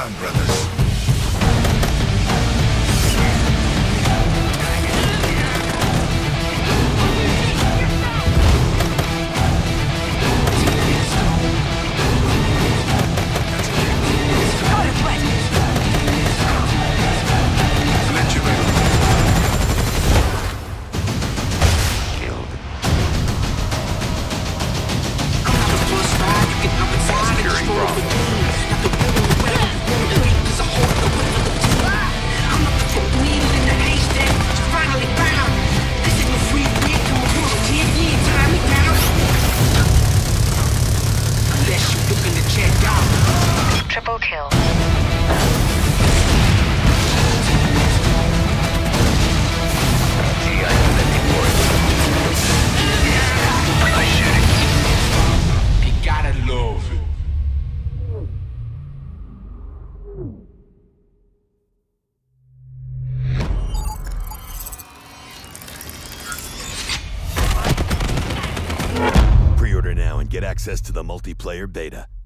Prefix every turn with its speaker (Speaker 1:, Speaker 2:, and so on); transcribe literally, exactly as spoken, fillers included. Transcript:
Speaker 1: down, brothers.
Speaker 2: Triple kill.
Speaker 3: Gee, I'm ready for it. Nice shooting.
Speaker 4: You gotta love it.
Speaker 1: Pre-order now and get access to the multiplayer beta.